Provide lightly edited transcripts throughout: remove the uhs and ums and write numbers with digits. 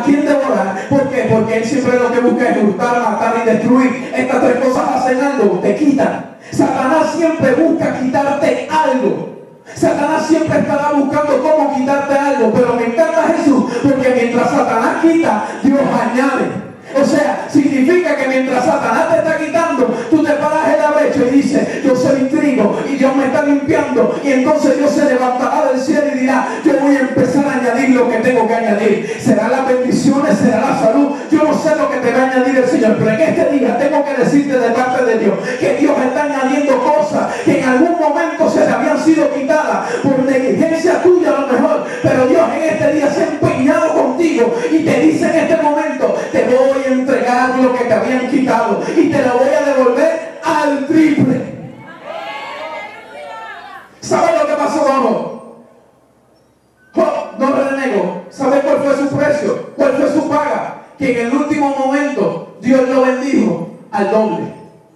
quién devorar. ¿Por qué? Porque él siempre lo que busca es hurtar, matar y destruir. Estas tres cosas hacen algo, te quitan. Satanás siempre busca quitarte algo. Satanás siempre estará buscando cómo quitarte algo. Pero me encanta Jesús, porque mientras Satanás quita, Dios añade. O sea, significa que mientras Satanás te está quitando, tú te paras en la brecha y dices, yo soy trigo y Dios me está limpiando. Y entonces Dios se levantará del cielo y dirá, yo voy a empezar a añadir lo que tengo que añadir. Será las bendiciones, será la salud. Yo no sé lo que te va a añadir el Señor, pero en este día tengo que decirte de parte de Dios que Dios está añadiendo cosas que en algún momento se te habían sido quitadas por negligencia tuya a lo mejor. Pero Dios en este día se ha empeñado contigo y te dice en este momento, te voy a entregar lo que te habían quitado y te lo voy a devolver al triple. ¿Sabes lo que pasó con Job? Job, no renego. ¿Sabes cuál fue su precio? ¿Cuál fue su paga? Que en el último momento Dios lo bendijo al doble.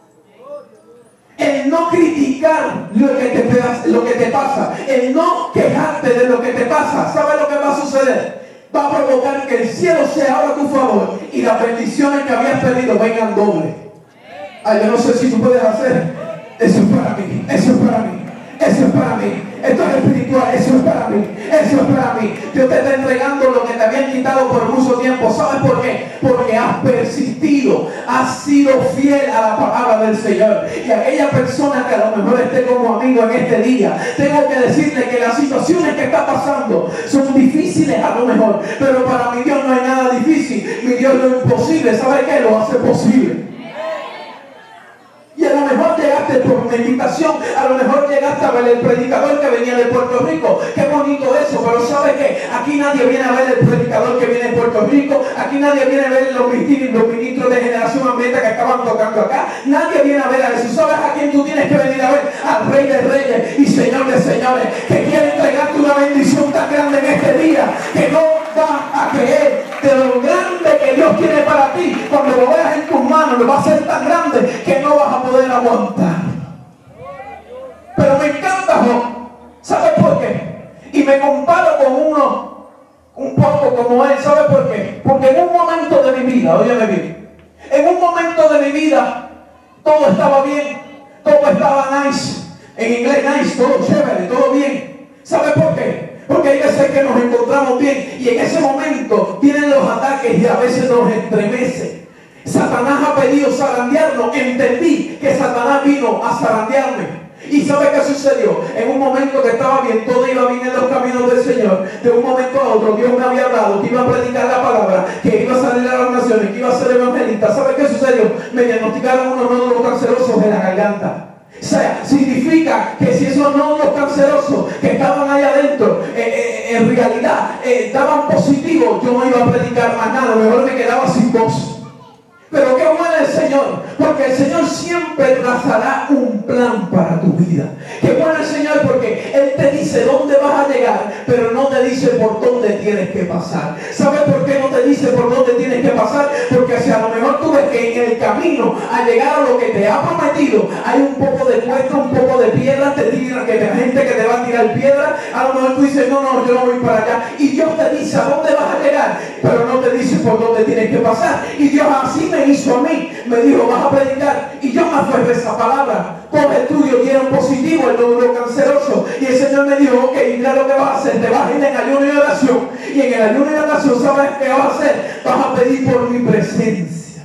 El no criticar lo que te pasa, el no quejarte de lo que te pasa, ¿sabes lo que va a suceder? Va a provocar que el cielo se abra a tu favor y las bendiciones que habías perdido vengan doble. Ay, yo no sé si tú puedes hacer. Eso es para mí, eso es para mí, eso es para mí. Esto es espiritual, eso es para mí, eso es para mí. Dios te está entregando lo que te habían quitado por mucho tiempo. ¿Sabes por qué? Porque has persistido, has sido fiel a la palabra del Señor. Y a aquella persona que a lo mejor esté como amigo en este día, tengo que decirle que las situaciones que está pasando son difíciles a lo mejor, pero para mi Dios no hay nada difícil. Mi Dios lo imposible, ¿sabe qué? Lo hace posible. Y a lo mejor llegaste por meditación, a lo mejor llegaste a ver el predicador que venía de Puerto Rico. Qué bonito eso, pero ¿sabes qué? Aquí nadie viene a ver el predicador que viene de Puerto Rico. Aquí nadie viene a ver los ministros de Generación Ambiente que estaban tocando acá. Nadie viene a ver a eso. ¿Sabes a quién tú tienes que venir a ver? Al Rey de Reyes y Señor de Señores, que quiere entregarte una bendición tan grande en este día, que no va a creer de lo grande que Dios tiene para ti. Cuando lo veas en tus manos, lo va a hacer tan grande que no vas a poder aguantar. Pero me encanta Job. ¿Sabes por qué? Y me comparo con uno un poco como él. ¿Sabes por qué? Porque en un momento de mi vida, óyeme bien, en un momento de mi vida todo estaba bien, todo estaba nice, en inglés nice, todo chévere, todo bien. ¿Sabes por qué? Porque hay veces que nos encontramos bien y en ese momento vienen los ataques y a veces nos estremece. Satanás ha pedido zarandearnos. Entendí que Satanás vino a zarandearme. ¿Y sabe qué sucedió? En un momento que estaba bien, todo iba bien en los caminos del Señor. De un momento a otro Dios me había hablado que iba a predicar la palabra, que iba a salir a las naciones, que iba a ser evangelista. ¿Sabe qué sucedió? Me diagnosticaron unos nódulos cancerosos en la garganta. O sea, significa que si esos nódulos cancerosos que estaban ahí adentro en realidad daban positivo, yo no iba a predicar más nada, mejor me quedaba sin voz. Pero qué bueno el Señor, porque el Señor siempre trazará un plan para tu vida. Qué bueno el Señor, porque Él te dice dónde vas a llegar, pero no te dice por dónde tienes que pasar. ¿Sabes por qué no te dice por dónde tienes que pasar? Porque si a lo mejor tú ves que en el camino a llegar a lo que te ha prometido hay un poco de cuesta, un poco de piedra, te tiran, que hay gente que te va a tirar piedra, a lo mejor tú dices, no, yo no voy para allá. Y Dios te dice a dónde vas a llegar, pero no te dice por dónde tienes que pasar. Y Dios así me hizo a mí, me dijo, vas a predicar, y yo me aferré esa palabra. Todo estudio dieron positivo, el nódulo canceroso, y el Señor me dijo, ok, mira lo que vas a hacer, te vas a ir en ayuno y oración, y en el ayuno y oración, ¿sabes qué vas a hacer? Vas a pedir por mi presencia.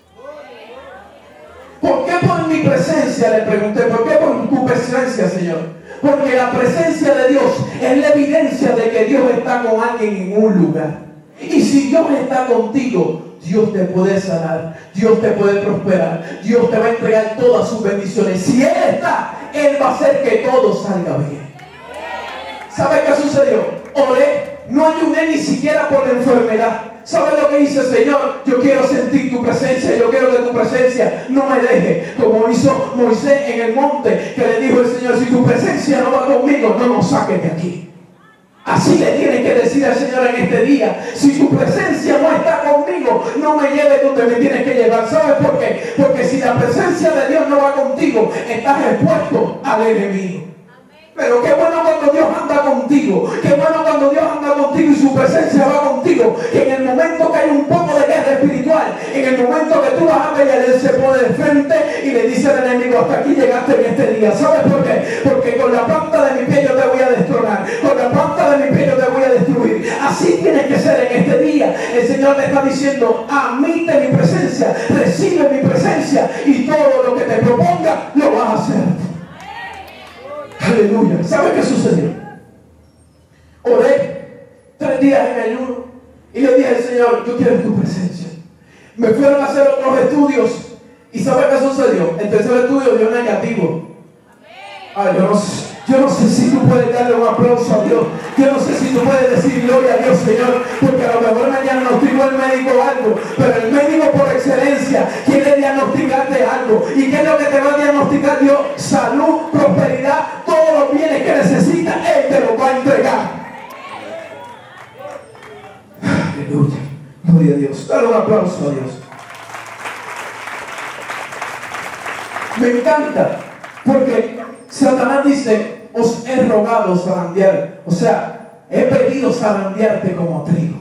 ¿Por qué por mi presencia? Le pregunté, ¿por qué por tu presencia, Señor? Porque la presencia de Dios es la evidencia de que Dios está con alguien en un lugar. Y si Dios está contigo, Dios te puede sanar, Dios te puede prosperar, Dios te va a entregar todas sus bendiciones. Si Él está, Él va a hacer que todo salga bien. ¿Sabe qué sucedió? Oré, no ayuné ni siquiera por la enfermedad. ¿Sabes lo que dice, Señor? Yo quiero sentir tu presencia, yo quiero que tu presencia no me deje, como hizo Moisés en el monte, que le dijo el Señor, si tu presencia no va conmigo, no nos saques de aquí. Así le tienes que decir al Señor en este día, si tu presencia no está conmigo, no me lleves donde me tienes que llevar. ¿Sabes por qué? Porque si la presencia de Dios no va contigo, estás expuesto al enemigo. Pero qué bueno cuando Dios anda contigo. Qué bueno cuando Dios anda contigo y su presencia va contigo. Que en el momento que hay un poco de guerra espiritual, en el momento que tú vas a pelear, Él se pone de frente y le dice al enemigo: hasta aquí llegaste en este día. ¿Sabes por qué? Porque con la planta de mi pie yo te voy a destronar. Con la planta de mi pie yo te voy a destruir. Así tiene que ser en este día. El Señor te está diciendo: admite mi presencia, recibe mi presencia y todo lo que te proponga lo vas a hacer. Aleluya. ¿Sabe qué sucedió? Oré 3 días en ayuno y le dije al Señor: yo quiero tu presencia. Me fueron a hacer otros estudios y ¿sabe qué sucedió? El tercer estudio dio negativo. Yo no sé si tú puedes darle un aplauso a Dios. Yo no sé si tú puedes decir gloria a Dios, Señor, porque a lo mejor me diagnosticó el médico algo, pero el médico por excelencia quiere diagnosticarte algo. ¿Y qué es lo que te va a diagnosticar Dios? Salud, prosperidad, todos los bienes que necesitas, Él te los va a entregar. Aleluya, gloria a Dios. Dale un aplauso a Dios. Me encanta, porque Satanás dice: os he rogado zarandear. O sea, he pedido zarandearte como trigo.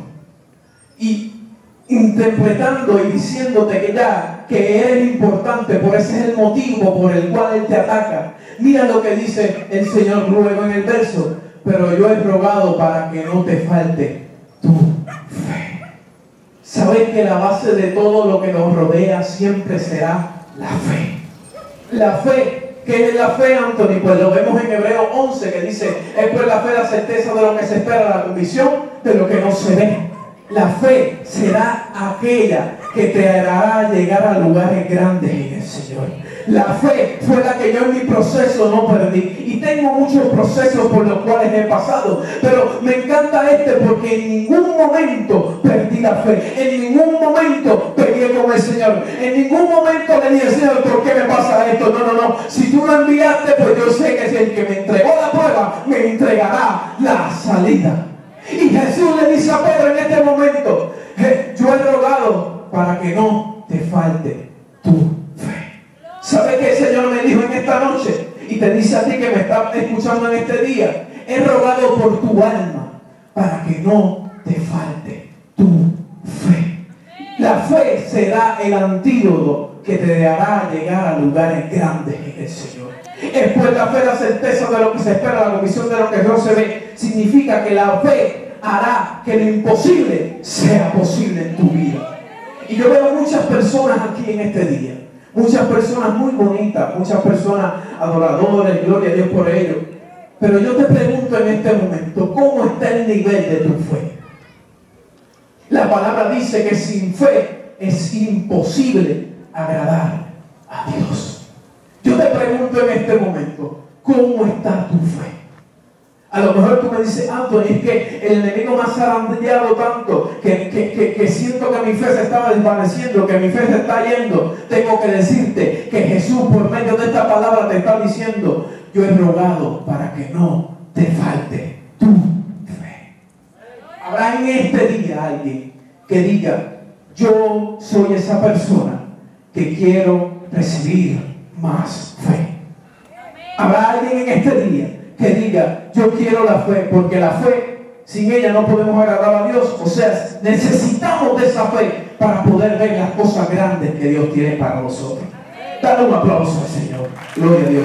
Y interpretando y diciéndote que eres importante, por ese es el motivo por el cual Él te ataca. Mira lo que dice el Señor luego en el verso: pero yo he rogado para que no te falte tu fe. Sabes que la base de todo lo que nos rodea siempre será la fe. La fe. ¿Qué es la fe, Anthony? Pues lo vemos en Hebreos 11, que dice: es pues la fe la certeza de lo que se espera, la convicción de lo que no se ve. La fe será aquella que te hará llegar a lugares grandes en el Señor. La fe fue la que yo en mi proceso no perdí. Y tengo muchos procesos por los cuales he pasado. Pero me encanta porque en ningún momento perdí la fe. En ningún momento peleé con el Señor. En ningún momento le dije: Señor, ¿por qué me pasa esto? No. Si tú me enviaste, pues yo sé que si el que me entregó la prueba, me entregará la salida. Y Jesús le dice a Pedro en este momento: yo he rogado para que no te falte tu fe. ¿Sabes qué el Señor me dijo en esta noche? Y te dice a ti que me estás escuchando en este día: he rogado por tu alma para que no te falte tu fe. La fe será el antídoto que te hará llegar a lugares grandes en el Señor. Es pues la fe la certeza de lo que se espera, la convicción de lo que no se ve. Significa que la fe hará que lo imposible sea posible en tu vida. Y yo veo muchas personas aquí en este día. Muchas personas muy bonitas, muchas personas adoradores, gloria a Dios por ello. Pero yo te pregunto en este momento: ¿cómo está el nivel de tu fe? La palabra dice que sin fe es imposible agradar a Dios. Yo te pregunto en este momento: ¿cómo está tu fe? A lo mejor tú me dices: Anthony, es que el enemigo me ha zarandeado tanto que siento que mi fe se estaba desvaneciendo, que mi fe se está yendo. Tengo que decirte que Jesús, por medio de esta palabra, te está diciendo: yo he rogado para que no te falte tu fe. Habrá en este día alguien que diga: yo soy esa persona que quiero recibir más fe. Habrá alguien en este día que diga: yo quiero la fe, porque la fe, sin ella no podemos agradar a Dios. O sea, necesitamos de esa fe para poder ver las cosas grandes que Dios tiene para nosotros. Dale un aplauso al Señor. Gloria a Dios.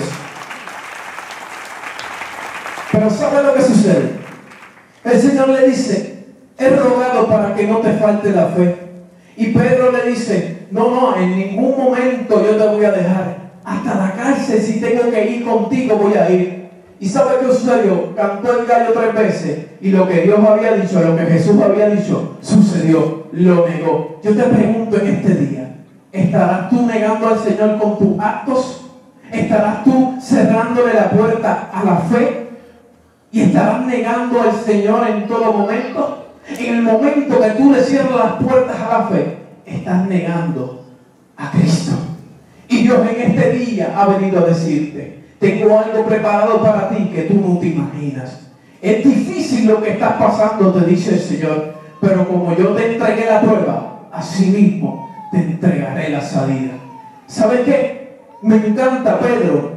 Pero ¿sabe lo que sucede? El Señor le dice: he rogado para que no te falte la fe. Y Pedro le dice: no, en ningún momento yo te voy a dejar. Hasta la cárcel, si tengo que ir contigo, voy a ir. ¿Y sabe qué sucedió? Cantó el gallo 3 veces y lo que Dios había dicho, lo que Jesús había dicho, sucedió, lo negó. Yo te pregunto en este día: ¿estarás tú negando al Señor con tus actos? ¿Estarás tú cerrándole la puerta a la fe? ¿Y estarás negando al Señor en todo momento? En el momento que tú le cierras las puertas a la fe, estás negando a Cristo. Y Dios en este día ha venido a decirte: tengo algo preparado para ti que tú no te imaginas. Es difícil lo que estás pasando, te dice el Señor, pero como yo te entregué la prueba, así mismo te entregaré la salida. ¿Sabes qué? Me encanta Pedro,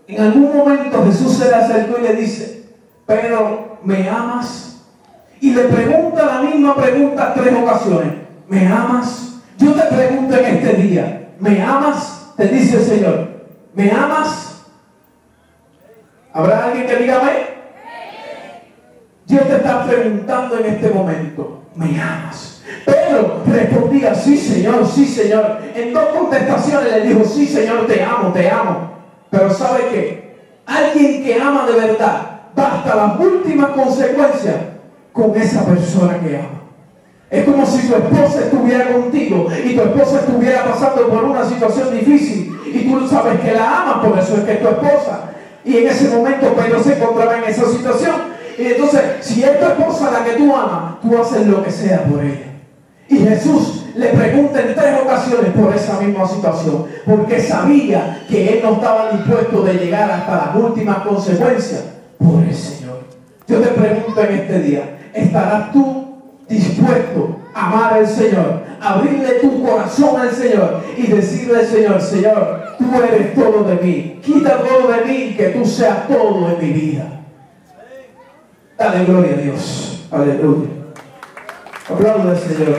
En algún momento Jesús se le acercó y le dice: Pedro, ¿me amas? Y le pregunta la misma pregunta 3 ocasiones: ¿me amas? Yo te pregunto en este día, ¿me amas? Te dice el Señor, ¿me amas? ¿Habrá alguien que diga amén? Dios te está preguntando en este momento, ¿me amas? Pedro respondía: sí, Señor, sí, Señor. En 2 contestaciones le dijo: sí, Señor, te amo, te amo. Pero ¿sabe qué? Alguien que ama de verdad va hasta las últimas consecuencias con esa persona que ama. Es como si tu esposa estuviera contigo y tu esposa estuviera pasando por una situación difícil y tú sabes que la amas, por eso es que es tu esposa. Y en ese momento Pedro se encontraba en esa situación. Y entonces, si es tu esposa la que tú amas, tú haces lo que sea por ella. Y Jesús le pregunta en 3 ocasiones por esa misma situación, porque sabía que él no estaba dispuesto de llegar hasta las últimas consecuencias por el Señor. Yo te pregunto en este día, ¿estarás tú dispuesto a amar al Señor, abrirle tu corazón al Señor y decirle al Señor: Señor, tú eres todo de mí, quita todo de mí, que tú seas todo en mi vida? Dale gloria a Dios. Aleluya. Aplaude al Señor.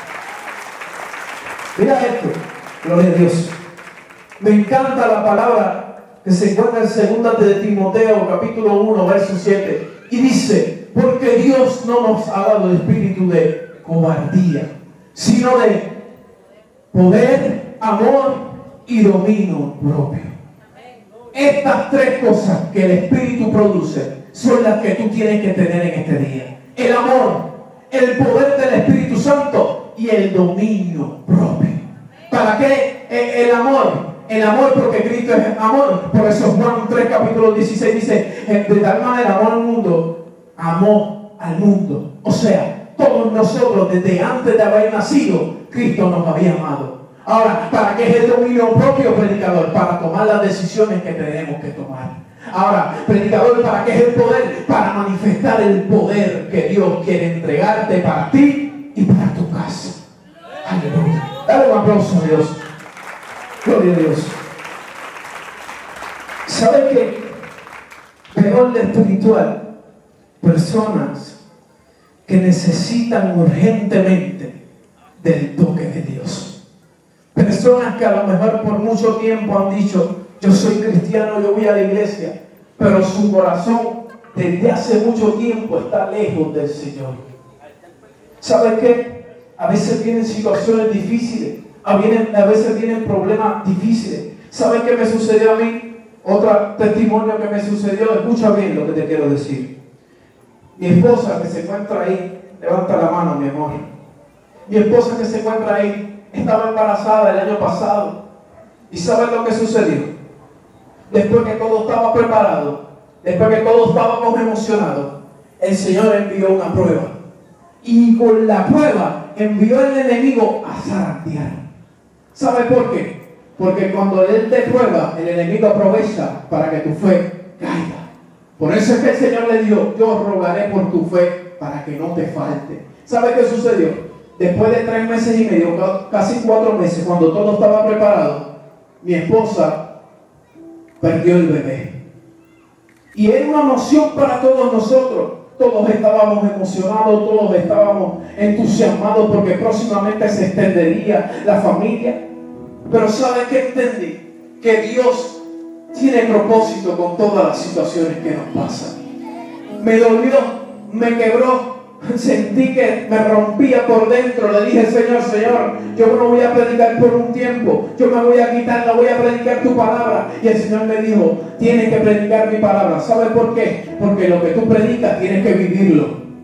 Mira esto. Gloria a Dios. Me encanta la palabra que se encuentra en 2 de Timoteo, capítulo 1, verso 7. Y dice: porque Dios no nos ha dado el espíritu de cobardía, sino de poder, amor y dominio propio. Estas 3 cosas que el Espíritu produce son las que tú tienes que tener en este día: el amor, el poder del Espíritu Santo y el dominio propio. ¿Para qué el amor? El amor, porque Cristo es amor. Por eso Juan 3, capítulo 16 dice: de tal manera amó al mundo, amó al mundo. O sea, todos nosotros desde antes de haber nacido, Cristo nos había amado. Ahora, ¿para qué es el dominio propio, predicador? Para tomar las decisiones que tenemos que tomar. Ahora, predicador, ¿para qué es el poder? Para manifestar el poder que Dios quiere entregarte para ti y para tu casa. Aleluya. Dale un aplauso a Dios. Gloria a Dios. ¿Sabe qué? Peor de espiritual, personas que necesitan urgentemente del toque de Dios. Personas que a lo mejor por mucho tiempo han dicho: yo soy cristiano, yo voy a la iglesia, pero su corazón desde hace mucho tiempo está lejos del Señor. ¿Sabe qué? A veces vienen situaciones difíciles, a veces vienen problemas difíciles. ¿Sabe qué me sucedió a mí? Otro testimonio que me sucedió. Escucha bien lo que te quiero decir. Mi esposa que se encuentra ahí, levanta la mano, mi amor. Mi esposa que se encuentra ahí estaba embarazada el año pasado. ¿Y saben lo que sucedió? Después que todo estaba preparado, después que todos estábamos emocionados, el Señor envió una prueba. Y con la prueba envió el enemigo a zarandear. ¿Sabe por qué? Porque cuando Él te prueba, el enemigo aprovecha para que tu fe caiga. Por eso es que el Señor le dijo: yo rogaré por tu fe para que no te falte. ¿Sabe qué sucedió? Después de 3 meses y medio, casi 4 meses, cuando todo estaba preparado, mi esposa perdió el bebé. Y era una emoción para todos nosotros. Todos estábamos emocionados, todos estábamos entusiasmados porque próximamente se extendería la familia. Pero ¿sabe qué entendí? Que Dios tiene propósito con todas las situaciones que nos pasan. Me dolió, me quebró, sentí que me rompía por dentro. Le dije: Señor, yo no voy a predicar por un tiempo, yo me voy a quitar, no voy a predicar tu palabra. Y el Señor me dijo: tienes que predicar mi palabra. ¿Sabes por qué? Porque lo que tú predicas tienes que vivirlo.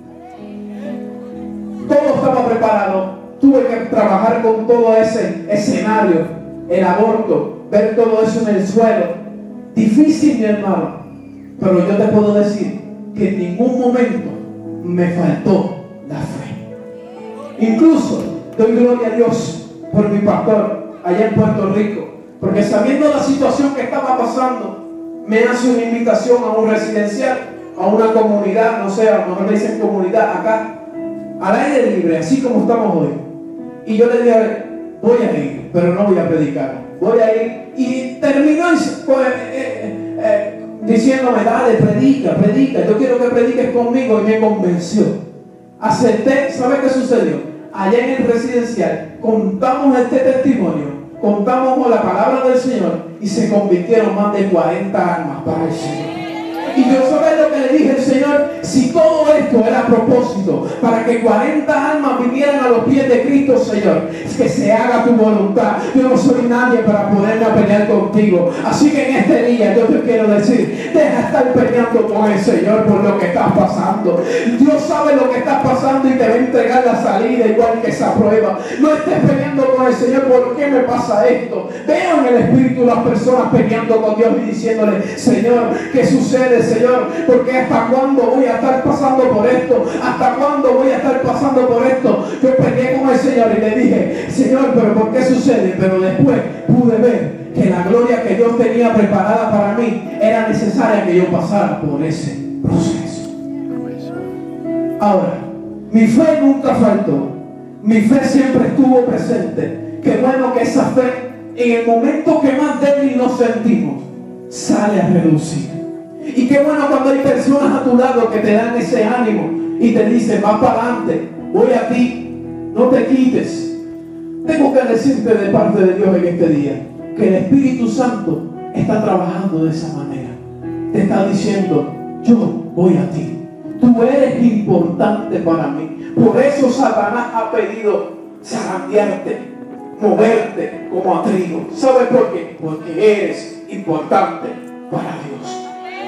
Todo estaba preparado. Tuve que trabajar con todo ese escenario, el aborto, ver todo eso en el suelo. Difícil, mi hermano, pero yo te puedo decir que en ningún momento me faltó la fe. Incluso doy gloria a Dios por mi pastor allá en Puerto Rico, porque sabiendo la situación que estaba pasando, me hace una invitación a un residencial, a una comunidad, no sé, a lo mejor le dicen comunidad acá, al aire libre, así como estamos hoy. Y yo le dije: voy a ir, pero no voy a predicar, voy a ir. Y terminó diciéndome, dale, predica, predica, yo quiero que prediques conmigo, y me convenció. Acepté. ¿Sabe qué sucedió? Allá en el residencial contamos este testimonio, contamos con la palabra del Señor, y se convirtieron más de 40 almas para el Señor. Y yo, ¿sabes lo que le dije al Señor? Si todo esto era a propósito, para que 40 almas vinieran a los pies de Cristo, Señor, es que se haga tu voluntad. Yo no soy nadie para poderme pelear contigo. Así que en este día yo te quiero decir, deja de estar peleando con el Señor por lo que estás pasando. Dios sabe lo que estás pasando y te va a entregar la salida igual que esa prueba. No estés peleando con el Señor, ¿por qué me pasa esto? Veo en el Espíritu las personas peleando con Dios y diciéndole, Señor, ¿qué sucede, Señor? Porque ¿hasta cuándo voy a estar pasando por esto? ¿Hasta cuándo voy a estar pasando por esto? Yo peleé con el Señor y le dije, Señor, ¿pero por qué sucede? Pero después pude ver que la gloria que Dios tenía preparada para mí era necesaria que yo pasara por ese proceso. Ahora, mi fe nunca faltó. Mi fe siempre estuvo presente. Qué bueno que esa fe, en el momento que más débil nos sentimos, sale a relucir. Y qué bueno cuando hay personas a tu lado que te dan ese ánimo y te dicen, vas para adelante, voy a ti, no te quites. Tengo que decirte de parte de Dios en este día que el Espíritu Santo está trabajando de esa manera. Te está diciendo, yo voy a ti. Tú eres importante para mí. Por eso Satanás ha pedido zarandearte, moverte como a trigo. ¿Sabes por qué? Porque eres importante para Dios.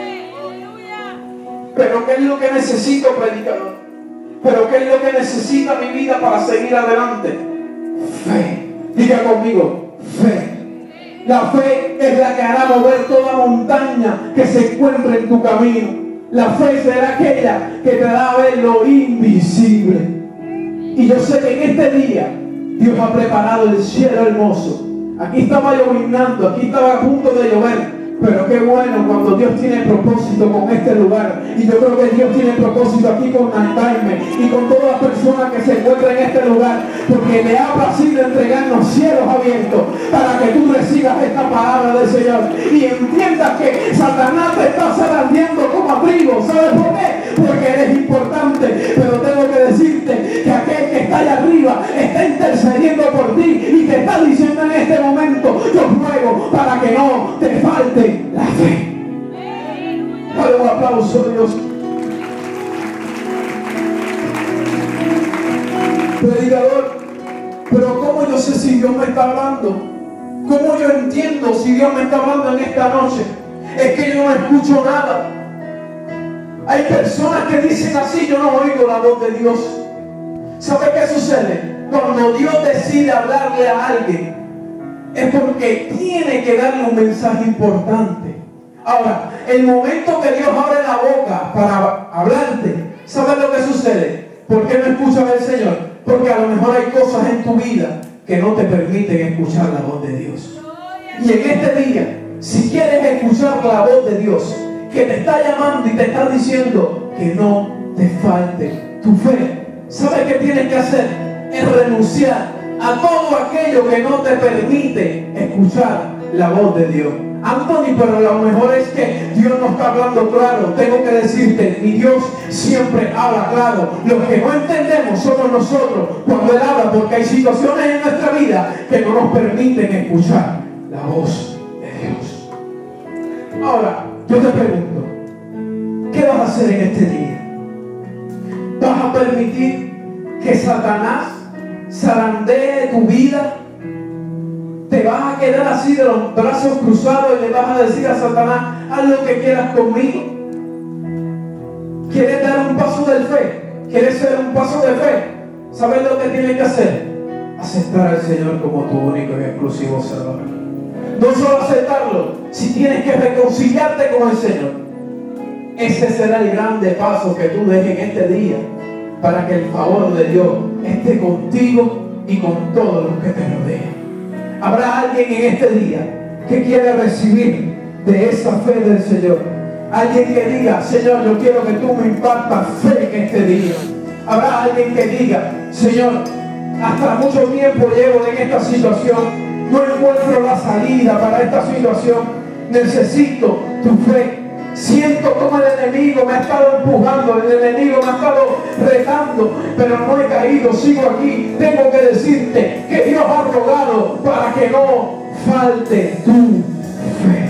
Pero ¿qué es lo que necesito, predicador? ¿Pero qué es lo que necesita mi vida para seguir adelante? Fe. Diga conmigo, fe. La fe es la que hará mover toda montaña que se encuentre en tu camino. La fe será aquella que te da a ver lo invisible. Y yo sé que en este día Dios ha preparado el cielo hermoso. Aquí estaba lloviznando, aquí estaba a punto de llover. Pero qué bueno cuando Dios tiene propósito con este lugar. Y yo creo que Dios tiene propósito aquí con Antaime y con todas las personas que se encuentran en este lugar. Porque le ha placido entregarnos cielos abiertos para que tú recibas esta palabra del Señor. Y entiendas que Satanás te está zarandeando como a trigo. ¿Sabes por qué? Porque eres importante. Pero tengo que decirte que aquel que está allá arriba está intercediendo por ti y te está diciendo en este momento, yo ruego para que no te falte la fe. Dale un aplauso a Dios. Predicador, pero ¿cómo yo sé si Dios me está hablando? ¿Cómo yo entiendo si Dios me está hablando en esta noche? Es que yo no escucho nada. Hay personas que dicen así, yo no oigo la voz de Dios. ¿Sabe qué sucede? Cuando Dios decide hablarle a alguien, es porque tiene que darle un mensaje importante. Ahora, el momento que Dios abre la boca para hablarte, ¿sabes lo que sucede? ¿Por qué no escuchas al Señor? Porque a lo mejor hay cosas en tu vida que no te permiten escuchar la voz de Dios. Y en este día, si quieres escuchar la voz de Dios, que te está llamando y te está diciendo que no te falte tu fe, ¿sabes qué tienes que hacer? Es renunciar a todo aquello que no te permite escuchar la voz de Dios. Anthony, pero lo mejor es que Dios no está hablando claro. Tengo que decirte, mi Dios siempre habla claro. Lo que no entendemos somos nosotros cuando Él habla, porque hay situaciones en nuestra vida que no nos permiten escuchar la voz de Dios. Ahora, yo te pregunto, ¿qué vas a hacer en este día? ¿Vas a permitir que Satanás zarandee tu vida? ¿Te vas a quedar así de los brazos cruzados y le vas a decir a Satanás, haz lo que quieras conmigo? ¿Quieres dar un paso de fe? ¿Quieres ser un paso de fe? ¿Sabes lo que tienes que hacer? Aceptar al Señor como tu único y exclusivo Salvador. No solo aceptarlo, si tienes que reconciliarte con el Señor. Ese será el grande paso que tú dejes en este día para que el favor de Dios esté contigo y con todos los que te rodean. Habrá alguien en este día que quiere recibir de esa fe del Señor. Alguien que diga, Señor, yo quiero que tú me impartas fe en este día. Habrá alguien que diga, Señor, hasta mucho tiempo llevo en esta situación, no encuentro la salida para esta situación, necesito tu fe. Siento como el enemigo me ha estado empujando, el enemigo me ha estado retando, pero no he caído, sigo aquí. Tengo que decirte que Dios ha rogado para que no falte tu fe.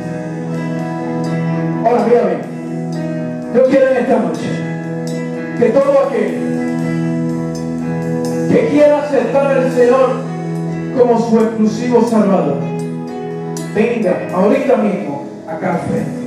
Ahora, mírame, yo quiero en esta noche que todo aquel que quiera aceptar al Señor como su exclusivo Salvador, venga ahorita mismo acá al frente.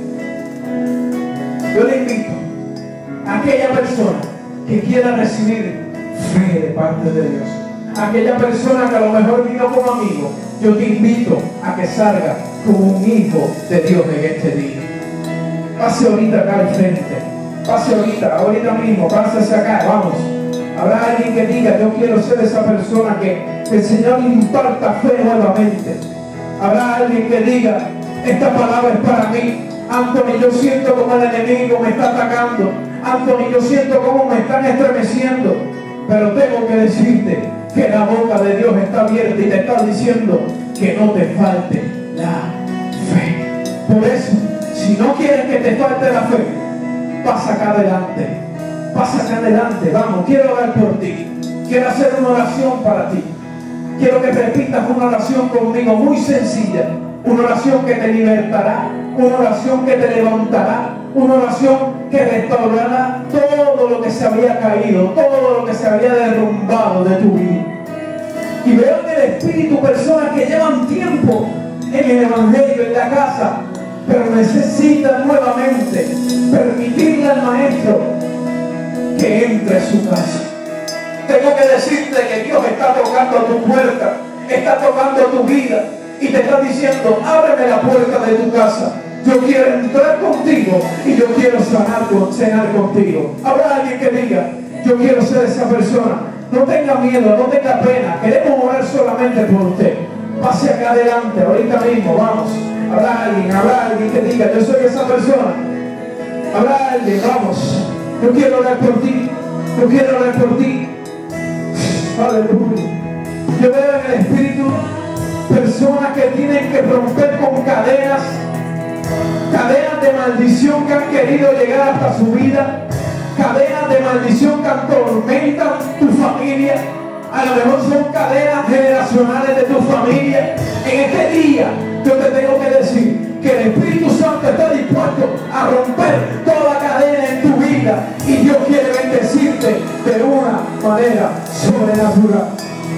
Yo le invito a aquella persona que quiera recibir fe de parte de Dios, a aquella persona que a lo mejor vino como amigo. Yo te invito a que salga como un hijo de Dios en este día. Pase ahorita acá al frente, pase ahorita mismo, pásese acá, vamos. Habrá alguien que diga: yo quiero ser esa persona que el Señor le imparta fe nuevamente. Habrá alguien que diga: esta palabra es para mí. Anthony, yo siento como el enemigo me está atacando. Anthony, yo siento como me están estremeciendo. Pero tengo que decirte que la boca de Dios está abierta y te está diciendo que no te falte la fe. Por eso, si no quieres que te falte la fe, pasa acá adelante. Pasa acá adelante. Vamos, quiero orar por ti. Quiero hacer una oración para ti. Quiero que repitas una oración conmigo muy sencilla. Una oración que te libertará, una oración que te levantará, una oración que restaurará todo lo que se había caído, todo lo que se había derrumbado de tu vida. Y veo en el Espíritu personas que llevan tiempo en el Evangelio, en la casa, pero necesitan nuevamente permitirle al Maestro que entre a su casa. Tengo que decirte que Dios está tocando a tu puerta, está tocando a tu vida. Y te está diciendo: ábreme la puerta de tu casa. Yo quiero entrar contigo y yo quiero cenar contigo. Habrá alguien que diga: yo quiero ser esa persona. No tenga miedo, no tenga pena. Queremos orar solamente por usted. Pase acá adelante, ahorita mismo, vamos. Habrá alguien que diga: yo soy esa persona. Habrá alguien, vamos. Yo quiero orar por ti. Yo quiero orar por ti. Aleluya. Yo veo en el Espíritu personas que tienen que romper con cadenas de maldición que han querido llegar hasta su vida, cadenas de maldición que atormentan tu familia. A lo mejor son cadenas generacionales de tu familia. En este día yo te tengo que decir que el Espíritu Santo está dispuesto a romper toda cadena en tu vida, y Dios quiere bendecirte de una manera sobrenatural.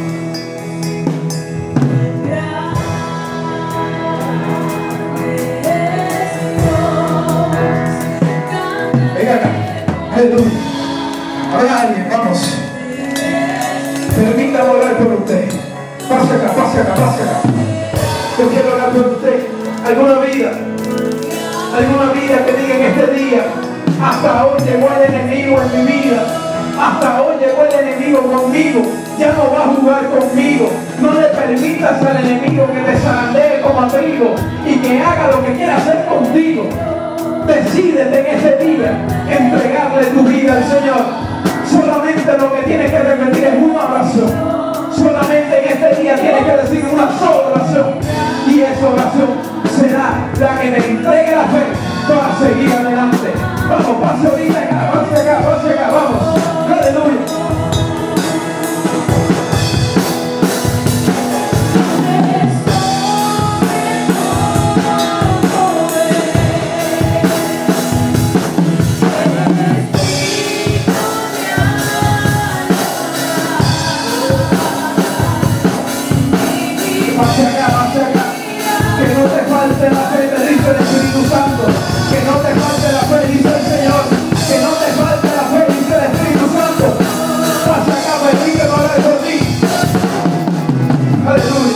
Aleluya. Habrá alguien, vamos. Permítame orar por usted. Pase acá. Yo quiero orar por usted. Alguna vida que diga en este día: hasta hoy llegó el enemigo en mi vida. Hasta hoy llegó el enemigo conmigo. Ya no va a jugar conmigo. No le permitas al enemigo que te zarandee como trigo y que haga lo que quiera hacer contigo. Decídete en ese día entregarle tu vida al Señor. Solamente lo que tienes que repetir es una oración. Solamente en este día tienes que decir una sola oración, y esa oración será la que te entregue la fe para seguir adelante. Vamos, pase ahorita acá, pase acá, vamos. Aleluya. Que no te falte la fe, te dice el Espíritu Santo. Que no te falte la fe, dice el Señor. Que no te falte la fe, dice el Espíritu Santo. Pasa acá, permíteme orar por ti. Aleluya.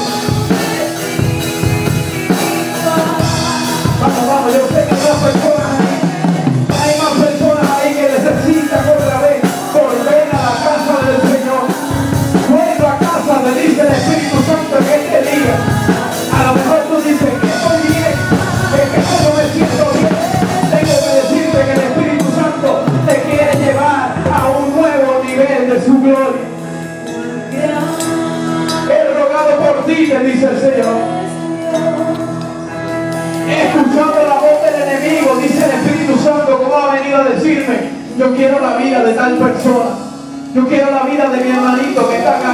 Vamos, yo sé que hay más personas ahí. Hay más personas ahí que necesitan otra vez volver a la casa del Señor. Vuelvo a casa, te dice el Espíritu Santo en este día. A lo mejor tú dices que estoy bien, que no me siento bien. Tengo que decirte que el Espíritu Santo te quiere llevar a un nuevo nivel de su gloria. He rogado por ti, te dice el Señor. He escuchado la voz del enemigo, dice el Espíritu Yo quiero la vida de tal persona. Yo quiero la vida de mi hermanito que está acá.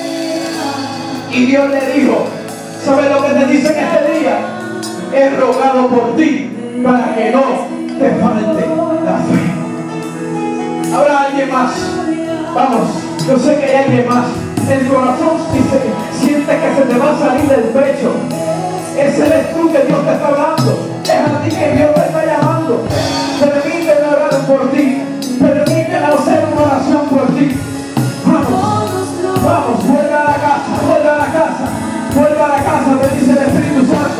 Y Dios le dijo, ¿sabes lo que te dice en este día? He rogado por ti para que no te falte la fe. ¿Habrá alguien más? Vamos, yo sé que hay alguien más. El corazón siente que se te va a salir del pecho. Ese eres tú que Dios te está hablando. Es a ti que Dios te está llamando. Permíteme orar por ti. Permíteme hacer una oración por ti. Vamos, vamos, vuelve a la casa, vuelve a la casa, vuelve a la casa, te dice el Espíritu Santo.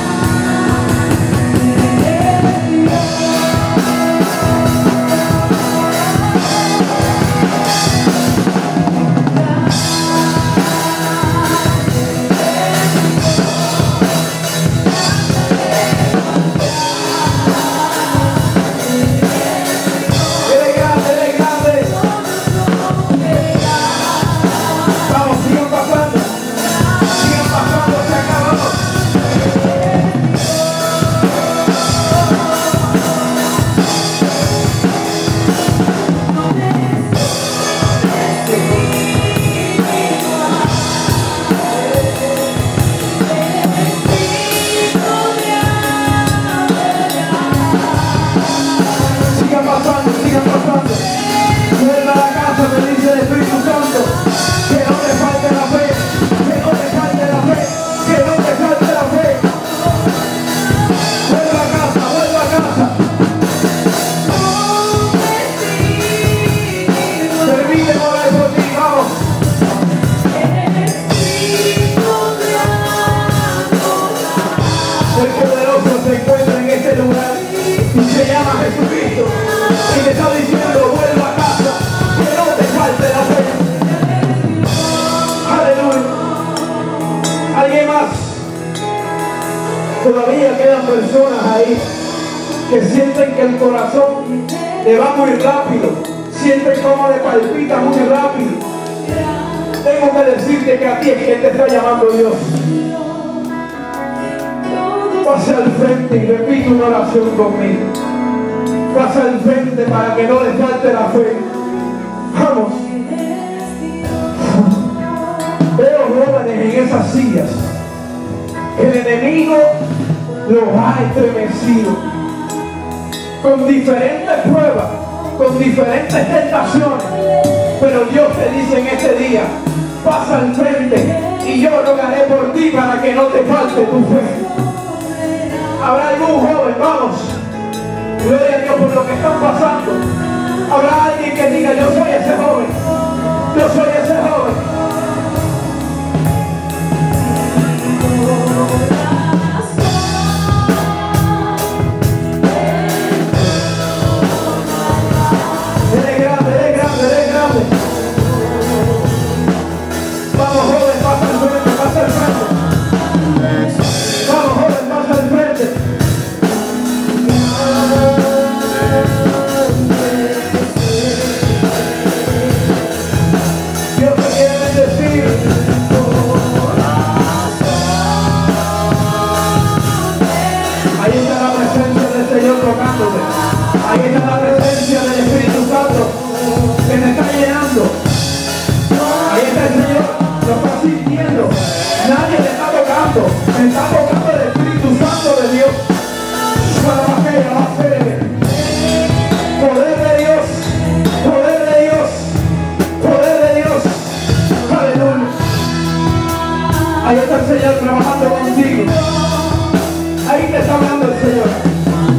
Todavía quedan personas ahí que sienten que el corazón le va muy rápido, sienten cómo le palpita muy rápido. Tengo que decirte que a ti es que te está llamando Dios. Pasa al frente y repite una oración conmigo. Pasa al frente para que no le falte la fe. Vamos. Veo jóvenes en esas sillas. El enemigo los ha estremecido con diferentes pruebas, con diferentes tentaciones, pero Dios te dice en este día, pasa al frente y yo rogaré por ti para que no te falte tu fe. Habrá algún joven, vamos, gloria a Dios por lo que están pasando. Habrá alguien que diga, yo soy ese joven, yo soy ese joven. Ahí está la presencia del Espíritu Santo que me está llenando. Ahí está el Señor, lo está sintiendo. Nadie le está tocando, me está tocando el Espíritu Santo de Dios. Poder de Dios, poder de Dios, poder de Dios. Aleluya. Ahí está el Señor trabajando contigo. Ahí te está hablando el Señor.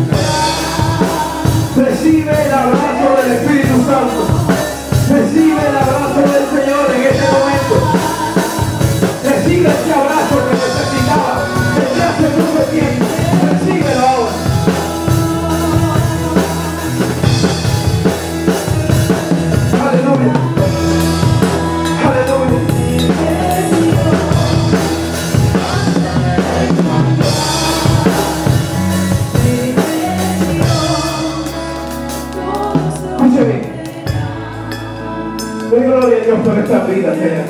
Recibe el abrazo del Espíritu Santo. Recibe el abrazo del Señor en este momento. Recibe este abrazo que necesitaba desde hace mucho tiempo. Recíbelo ahora. Aleluya. Aleluya. Doy gloria a Dios por esta vida, Señor.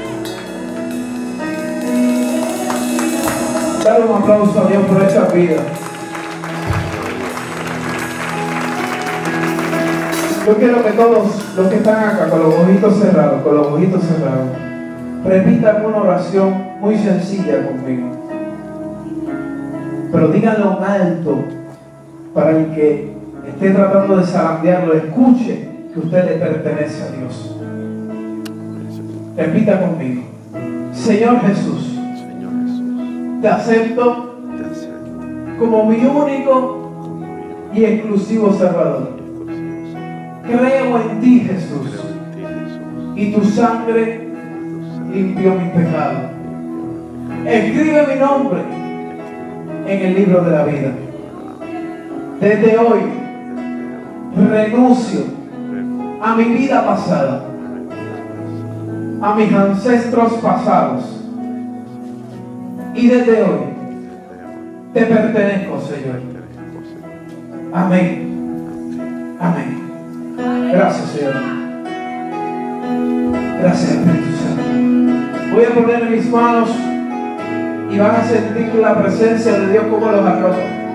Dale un aplauso a Dios por esta vida. Yo quiero que todos los que están acá con los ojitos cerrados, repitan una oración muy sencilla conmigo. Pero díganlo en alto para el que esté tratando de zarandearlo, escuche que usted le pertenece a Dios. Repita conmigo. Señor Jesús, te acepto como mi único y exclusivo Salvador. Creo en ti, Jesús, y tu sangre limpió mi pecado. Escribe mi nombre en el libro de la vida. Desde hoy renuncio a mi vida pasada, a mis ancestros pasados, y desde hoy te pertenezco, Señor. Amén. Amén. Gracias, Señor. Gracias, Espíritu Santo. Voy a poner mis manos y van a sentir la presencia de Dios como los arropa.